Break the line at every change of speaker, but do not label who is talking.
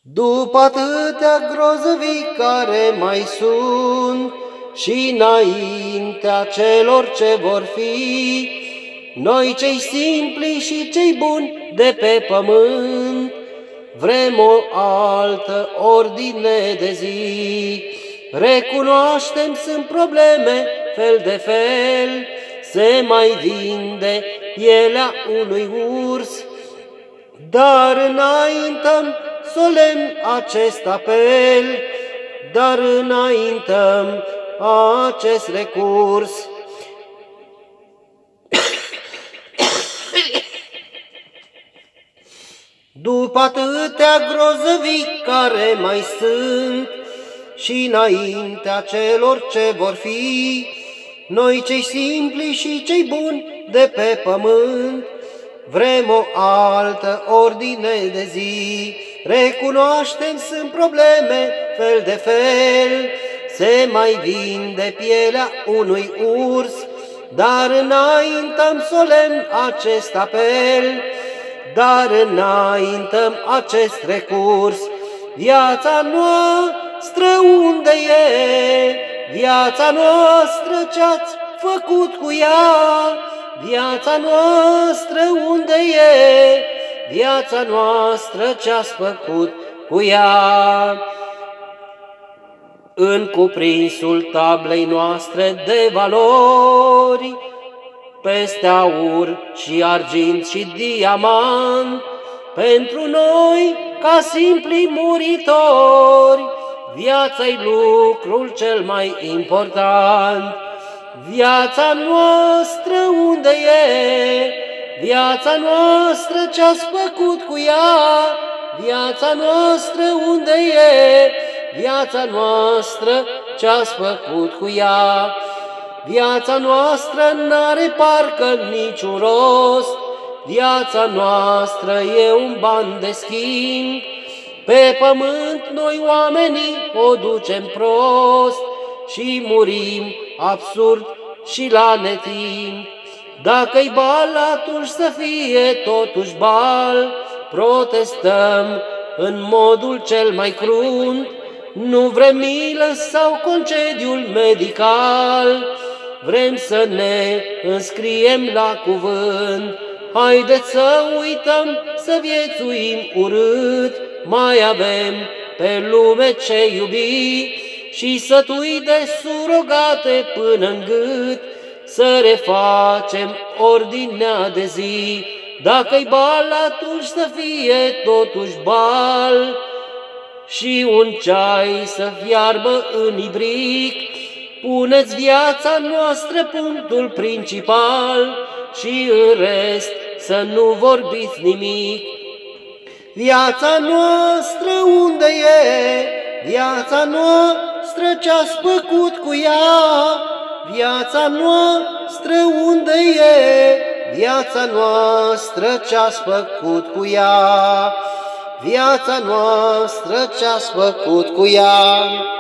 După atâtea grozăvii care mai sunt și înaintea celor ce vor fi, noi cei simpli și cei buni de pe pământ vrem o altă ordine de zi. Recunoaștem, sunt probleme fel de fel, se mai vinde pielea unui urs, dar înaintăm solemn acest apel, dar înaintăm acest recurs. După atâtea grozăvii care mai sunt și înaintea celor ce vor fi, noi cei simpli și cei buni de pe pământ vrem o altă ordine de zi. Recunoaștem, sunt probleme fel de fel, se mai vinde pielea unui urs, dar înaintăm solemn acest apel, dar înaintăm acest recurs. Viața noastră unde e? Viața noastră ce-ați făcut cu ea? Viața noastră unde e? Viața noastră ce-ați făcut cu ea? În cuprinsul tablei noastre de valori, peste aur și argint și diamant, pentru noi, ca simpli muritori, viața-i lucrul cel mai important. Viața noastră unde e? Viața noastră ce-ați făcut cu ea? Viața noastră unde e? Viața noastră ce-ați făcut cu ea? Viața noastră n-are parcă niciun rost, viața noastră e un ban de schimb. Pe pământ noi oamenii o ducem prost și murim absurd și la netimp. Dacă-i bal, atunci să fie totuși bal, protestăm în modul cel mai crunt. Nu vrem milă sau concediul medical, vrem să ne înscriem la cuvânt. Haideți să uităm, să viețuim urât, mai avem pe lume ce iubi și sătui de surogate până-n gât, să refacem ordinea de zi. Dacă-i bal, atunci să fie totuși bal și un ceai să fiarbă în ibric. Puneți viața noastră punctul principal și în rest să nu vorbiți nimic. Viața noastră unde e? Viața noastră ce-ați făcut cu ea? Viața noastră unde e? Viața noastră ce-ați făcut cu ea? Viața noastră ce-ați făcut cu ea?